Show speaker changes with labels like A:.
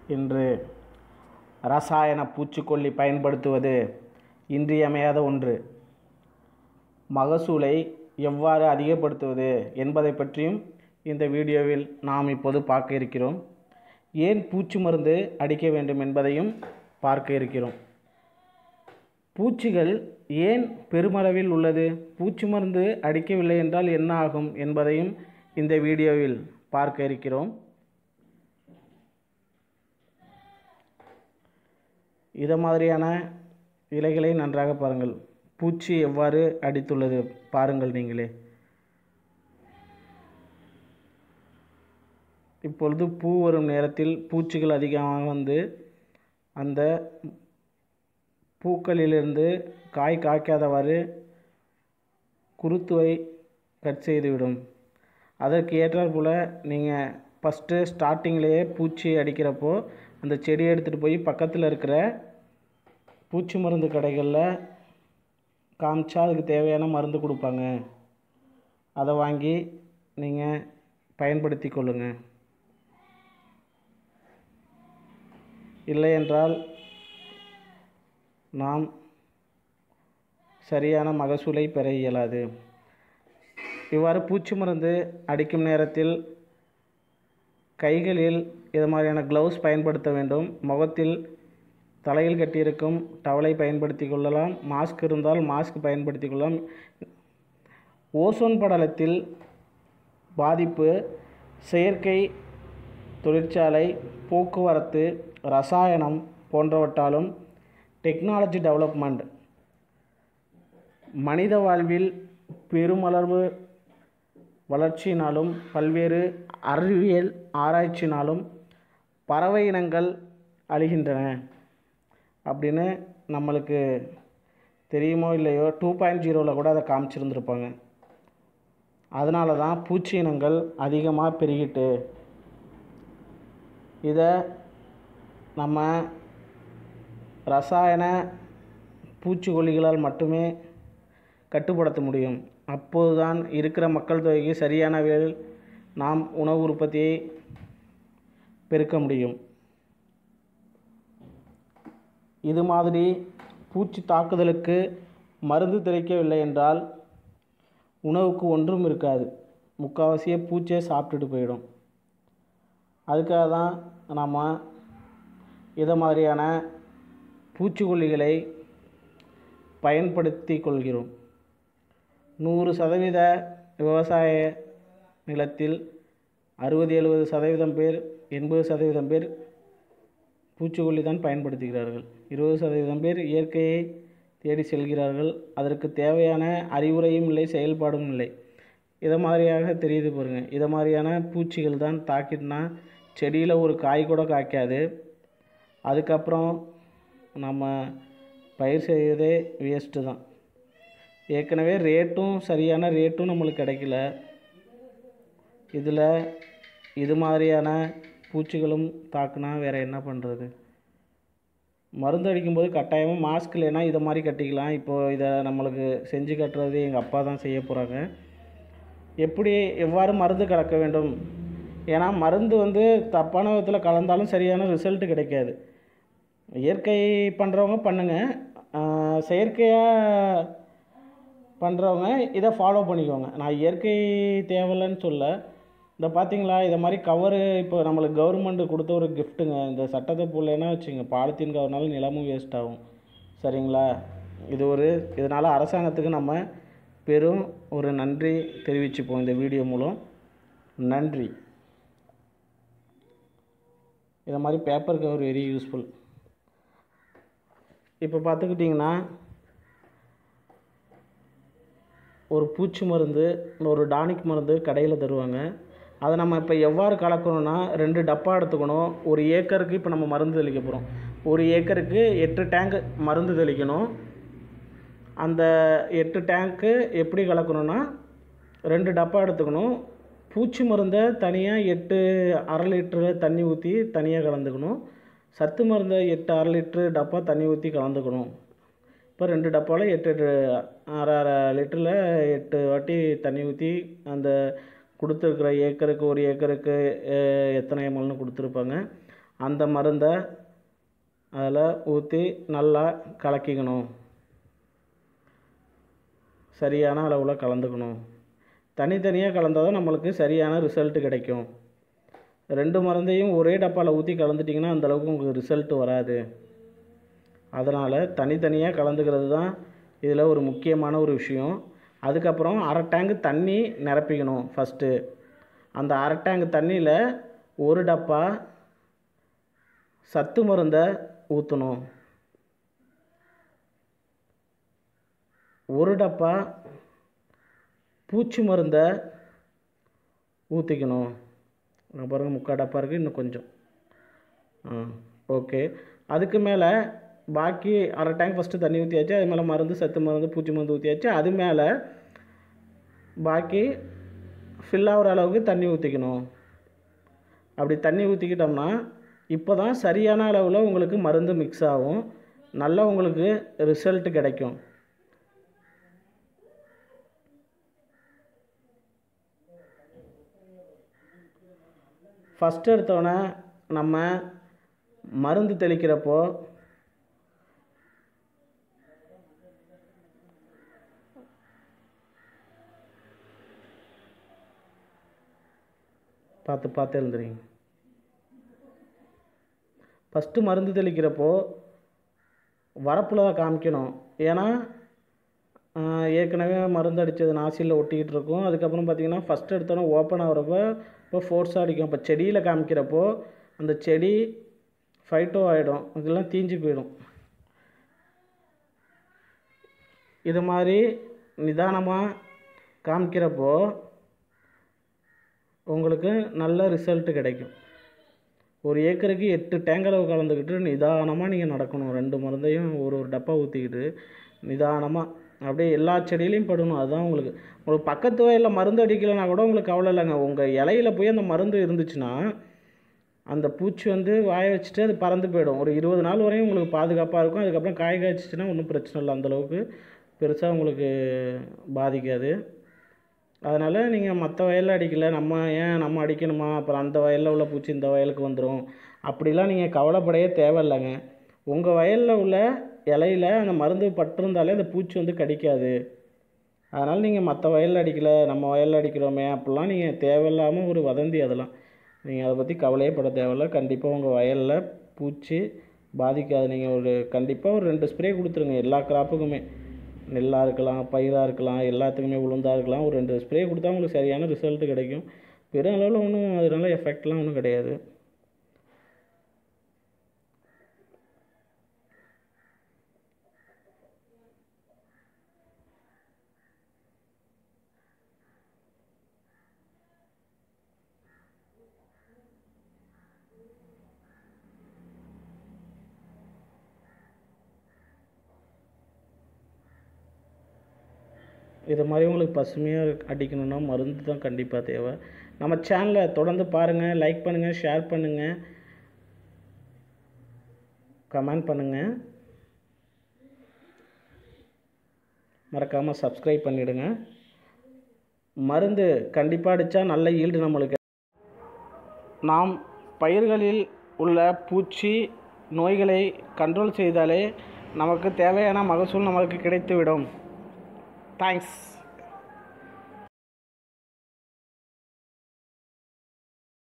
A: இன்று ரசாயன பூச்சிக்கொல்லி பயன்படுத்துவது இன்றியமையாத ஒன்று. மகசூலை எவ்வாறு அதிகப்படுத்துவது என்பதை பற்றியும் இந்த வீடியோவில் நாம் இப்போது பார்க்க இருக்கிறோம். ஏன் பூச்சி மருந்து அடிக்க வேண்டும் என்பதையும் பார்க்க இருக்கிறோம். பூச்சிகள் ஏன் பெருமளவில் உள்ளது, பூச்சி மருந்து அடிக்கவில்லை என்றால் என்ன ஆகும் என்பதையும் இந்த வீடியோவில் பார்க்க இருக்கிறோம். இதை மாதிரியான இலைகளை நன்றாக பாருங்கள். பூச்சி எவ்வாறு அடித்துள்ளது பாருங்கள் நீங்களே. இப்பொழுது பூ வரும் நேரத்தில் பூச்சிகள் அதிகமாக வந்து அந்த பூக்களிலிருந்து காய் காய்க்காதவாறு குருத்துவை கட் செய்துவிடும். அதற்கு ஏற்றாற்போல் நீங்கள் ஃபஸ்ட்டு ஸ்டார்டிங்லேயே பூச்சி அடிக்கிறப்போ அந்த செடியை எடுத்துகிட்டு போய் பக்கத்தில் இருக்கிற பூச்சி மருந்து கடைகளில் காமிச்சா அதுக்கு தேவையான மருந்து கொடுப்பாங்க. அதை வாங்கி நீங்கள் பயன்படுத்தி கொள்ளுங்கள். இல்லை என்றால் நாம் சரியான மகசூலை பெற இயலாது. இவ்வாறு பூச்சி மருந்து அடிக்கும் நேரத்தில் கைகளில் இது மாதிரியான க்ளவுஸ் பயன்படுத்த வேண்டும். முகத்தில் தலையில் கட்டியிருக்கும் டவலை பயன்படுத்தி கொள்ளலாம். மாஸ்க் இருந்தால் மாஸ்க் பயன்படுத்தி கொள்ளலாம். ஓசோன் படலத்தில் பாதிப்பு செயற்கை தொழிற்சாலை, போக்குவரத்து, ரசாயனம் போன்றவற்றாலும் டெக்னாலஜி டெவலப்மெண்ட் மனித வாழ்வில் பெருமளவு வளர்ச்சியினாலும் பல்வேறு அறிவியல் ஆராய்ச்சினாலும் பறவை இனங்கள் அழிகின்றன அப்படின்னு நம்மளுக்கு தெரியுமோ இல்லையோ 2.0 கூட அதை காமிச்சிருந்துருப்பாங்க. அதனால தான் பூச்சி இனங்கள் அதிகமாக பெருகிட்டு இதை நம்ம ரசாயன பூச்சிக்கொல்லிகளால் மட்டுமே கட்டுப்படுத்த முடியும். அப்போதுதான் இருக்கிற மக்கள் தொகைக்கு சரியான வகையில் நாம் உணவு உற்பத்தியை பெருக்க முடியும். இது மாதிரி பூச்சி தாக்குதலுக்கு மருந்து தெளிக்கவில்லை என்றால் உணவுக்கு ஒன்றும் இருக்காது. முக்கால்வாசியே பூச்சியை சாப்பிட்டுட்டு போயிடும். அதுக்காக தான் நாம் இதை மாதிரியான பூச்சிக்கொல்லிகளை பயன்படுத்தி கொள்கிறோம். 100% விவசாய நிலத்தில் 60-70% பேர் 80% பேர் பூச்சிக்கொல்லி தான் பயன்படுத்துகிறார்கள். 20% பேர் இயற்கையை தேடி செல்கிறார்கள். அதற்கு தேவையான அறிவுரையும் இல்லை, செயல்பாடும் இல்லை. இதை மாதிரியாக தெரியுது பாருங்கள். இதை மாதிரியான பூச்சிகள் தான் தாக்கிட்டுனா செடியில் ஒரு காய் கூட காய்க்காது. அதுக்கப்புறம் நம்ம பயிர் செய்வதே வேஸ்ட்டு தான். ஏற்கனவே சரியான ரேட்டும் நம்மளுக்கு கிடைக்கல. இதில் இது மாதிரியான பூச்சிகளும் தாக்குனா வேறு என்ன பண்ணுறது? மருந்து அடிக்கும்போது கட்டாயமாக மாஸ்க் இல்லைன்னா இதை மாதிரி கட்டிக்கலாம். இப்போது இதை நம்மளுக்கு செஞ்சு கட்டுறது எங்கள் அப்பா தான் செய்ய போகிறாங்க. எவ்வாறு மருந்து கலக்க வேண்டும்? ஏன்னா மருந்து தப்பான விதத்தில் கலந்தாலும் சரியான ரிசல்ட்டு கிடைக்காது. இயற்கை பண்ணுறவங்க பண்ணுங்கள், செயற்கையாக பண்ணுறவங்க இதை ஃபாலோ பண்ணிக்கோங்க. நான் இயற்கை தேவையில்லைன்னு சொல்ல. இந்த பார்த்தீங்களா, இதை மாதிரி கவரு இப்போ நம்மளுக்கு கவர்மெண்ட்டு கொடுத்த ஒரு கிஃப்ட்டுங்க. இந்த சட்டத்தை போடலைன்னா வச்சுங்க, பாலித்தீன் கவர்னால நிலமும் வேஸ்ட் ஆகும். சரிங்களா? இதனால் அரசாங்கத்துக்கு நம்ம பெரும் ஒரு நன்றி தெரிவிச்சுப்போம் இந்த வீடியோ மூலம். நன்றி. இதை மாதிரி பேப்பர் கவர் வெரி யூஸ்ஃபுல். இப்போ பார்த்துக்கிட்டிங்கன்னா ஒரு பூச்சி மருந்து, ஒரு டானிக் மருந்து கடையில் தருவாங்க. அதை நம்ம இப்போ எவ்வாறு கலக்கணும்னா 2 டப்பா எடுத்துக்கணும். ஒரு ஏக்கருக்கு இப்போ நம்ம மருந்து தெளிக்க போகிறோம். ஒரு ஏக்கருக்கு 8 டேங்க் மருந்து தெளிக்கணும். அந்த 8 டேங்க்கு எப்படி கலக்கணும்னா 2 டப்பா எடுத்துக்கணும். பூச்சி மருந்தை தனியாக 8 1/2 லிட்டரு தண்ணி ஊற்றி தனியாக கலந்துக்கணும். சத்து மருந்தை 8 1/2 லிட்டரு டப்பா தண்ணி ஊற்றி கலந்துக்கணும். இப்போ 2 டப்பாவில் 8 1/2 லிட்டரில் 8 வாட்டி தண்ணி ஊற்றி அந்த கொடுத்துருக்குற ஏக்கருக்கு ஒரு ஏக்கருக்கு எத்தனை எம்எல்னு கொடுத்துருப்பாங்க. அந்த மருந்தை அதில் ஊற்றி நல்லா கலக்கிக்கணும். சரியான அளவில் கலந்துக்கணும். தனித்தனியாக கலந்தால் தான் நம்மளுக்கு சரியான ரிசல்ட்டு கிடைக்கும். 2 மருந்தையும் ஒரே டப்பாவில் ஊற்றி கலந்துட்டிங்கன்னா அந்தளவுக்கு உங்களுக்கு ரிசல்ட்டு வராது. அதனால் தனித்தனியாக கலந்துக்கிறது தான் இதில் ஒரு முக்கியமான ஒரு விஷயம். அதுக்கப்புறம் 1/2 டேங்கு தண்ணி நிரப்பிக்கணும். ஃபஸ்ட்டு அந்த 1/2 டேங்கு தண்ணியில் 1 டப்பா சத்து மருந்தை ஊற்றணும். 1 டப்பா பூச்சி மருந்தை ஊற்றிக்கணும். நான் பாருங்கள் 3/4 டப்பா இருக்குது, இன்னும் கொஞ்சம். ஓகே. அதுக்கு மேலே பாக்கி 1/2 டேங்க் ஃபஸ்ட்டு தண்ணி ஊற்றியாச்சு. அது மேலே மருந்து, சத்து மருந்து, பூச்சி மருந்து ஊற்றியாச்சு. அது மேலே பாக்கி ஃபில் ஆகிற அளவுக்கு தண்ணி ஊற்றிக்கணும். அப்படி தண்ணி ஊற்றிக்கிட்டோம்னா இப்போ தான் சரியான அளவில் உங்களுக்கு மருந்து மிக்ஸ் ஆகும். நல்லா உங்களுக்கு ரிசல்ட் கிடைக்கும். ஃபஸ்ட்டு எடுத்தோன்னே நம்ம மருந்து தெளிக்கிறப்போ பார்த்து எழுந்துறீங்க. ஃபஸ்ட்டு மருந்து தெளிக்கிறப்போ வரப்பில் தான் காமிக்கணும். ஏன்னா ஏற்கனவே மருந்து அடித்தது நாசியில் ஒட்டிக்கிட்டு இருக்கும். அதுக்கப்புறம் பார்த்திங்கன்னா ஃபஸ்ட்டு எடுத்தோன்னே ஓப்பன் ஆகிறப்போ இப்போ ஃபோர்ஸாக அடிக்கும். இப்போ செடியில் காமிக்கிறப்போ அந்த செடி ஃபைட்டோ ஆகிடும், இதெல்லாம் தீஞ்சு போயிடும். இது மாதிரி நிதானமாக காமிக்கிறப்போ உங்களுக்கு நல்ல ரிசல்ட்டு கிடைக்கும். 1 ஏக்கருக்கு 8 டேங்க் அளவு கலந்துக்கிட்டு நிதானமாக நீங்கள் நடக்கணும். 2 மருந்தையும் ஒரு டப்பா ஊற்றிக்கிட்டு நிதானமாக அப்படியே எல்லா செடியிலையும் படணும். அதுதான் உங்களுக்கு பக்கத்து வயலில் மருந்து அடிக்கலைன்னா கூட உங்களுக்கு கவலை இல்லைங்க. உங்கள் இலையில போய் அந்த மருந்து இருந்துச்சுன்னா அந்த பூச்சி வாய வச்சுட்டு அது பறந்து போயிடும். ஒரு 20 நாள் வரையும் உங்களுக்கு பாதுகாப்பாக இருக்கும். அதுக்கப்புறம் காய் காய்ச்சிச்சின்னா ஒன்றும் பிரச்சனை இல்லை, அந்தளவுக்கு பெருசாக உங்களுக்கு பாதிக்காது. அதனால் நீங்கள் மற்ற வயலில் அடிக்கலை, நம்ம அடிக்கணுமா, அப்புறம் அந்த வயலில் உள்ள பூச்சி இந்த வயலுக்கு வந்துடும், அப்படிலாம் நீங்கள் கவலைப்படையே தேவையில்லைங்க. உங்கள் வயலில் உள்ள இலையில் அந்த மருந்து பட்டிருந்தாலே அந்த பூச்சி கடிக்காது. அதனால் நீங்கள் மற்ற வயலில் அடிக்கலை, நம்ம வயலில் அடிக்கிறோமே அப்படிலாம் நீங்கள் தேவையில்லாமல் ஒரு வதந்தி. அதெல்லாம் நீங்கள் அதை பற்றி கவலையே பட தேவையில்லை. கண்டிப்பாக உங்கள் வயலில் பூச்சி பாதிக்காது. நீங்கள் கண்டிப்பாக ஒரு 2 ஸ்ப்ரே கொடுத்துருங்க. எல்லா கிராப்புக்குமே, நெல்லாக இருக்கலாம், பயிராக இருக்கலாம், எல்லாத்துக்குமே, உளுந்தாக இருக்கலாம், ஒரு 2 ஸ்ப்ரே கொடுத்தா உங்களுக்கு சரியான ரிசல்ட்டு கிடைக்கும். பெரும் அளவில் ஒன்றும் அதனால எஃபெக்ட்லாம் ஒன்றும் கிடையாது. இது மாதிரி உங்களுக்கு பசுமையாக அடிக்கணுன்னா மருந்து தான் கண்டிப்பாக தேவை. நம்ம சேனலை தொடர்ந்து பாருங்கள், லைக் பண்ணுங்கள், ஷேர் பண்ணுங்கள், கமெண்ட் பண்ணுங்கள், மறக்காமல் சப்ஸ்கிரைப் பண்ணிவிடுங்க. மருந்து கண்டிப்பாக அடித்தா நல்ல ஈல்டு நம்மளுக்கு. நாம் பயிர்களில் உள்ள பூச்சி நோய்களை கண்ட்ரோல் செய்தாலே நமக்கு தேவையான மகசூல் நமக்கு கிடைத்துவிடும். Thanks.